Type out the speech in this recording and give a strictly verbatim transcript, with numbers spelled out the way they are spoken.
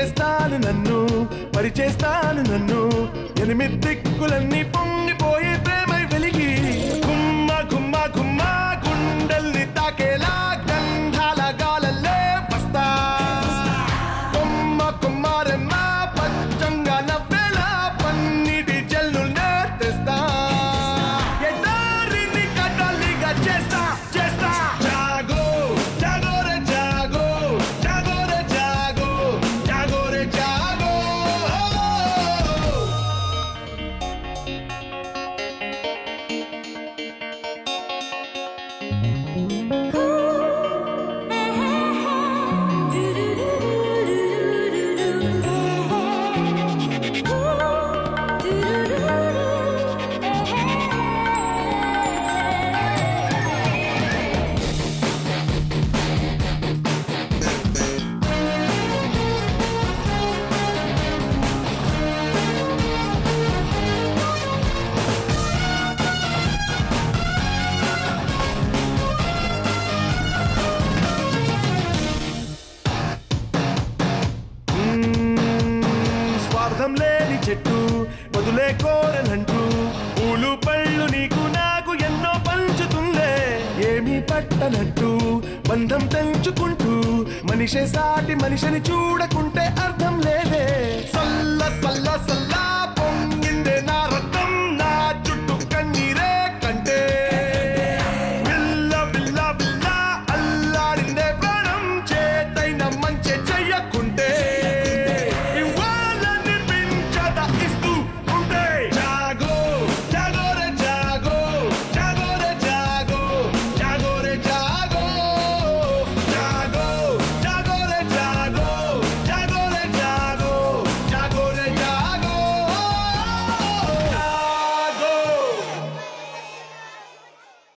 చేస్తాను నన్ను పరిచేస్తాను నన్ను ఎనిమిది దిక్కులన్నీ పొంగిపోయే ప్రేమై వెలిగి గుమ్మ గుమ్మ గుమ్మ గుండెల్ని తాకేలా గంధాల గాలల్లే వస్తా కొమ్మ కొమ్మారెమ్మ పచ్చంగా నవ్వేలా పన్నిటి జల్లుల్నే తెస్తా ఎడారిని కదలిగా చేస్తా చేస్తా జాగో జాగో రే జాగో జాగో రే జాగో జాగో రే జాగో స్వార్థం లేని చెట్టు వదులే కోరనంటూ పూలు పళ్ళు నీకు నాకు ఎన్నో పంచుతుందే ఏమీ పట్టనట్టు బంధం తెంచుకుంటూ మనిషే సాటి మనిషిని చూడకుంటే అర్థం లేదే సల్ల సల్ల సల్ల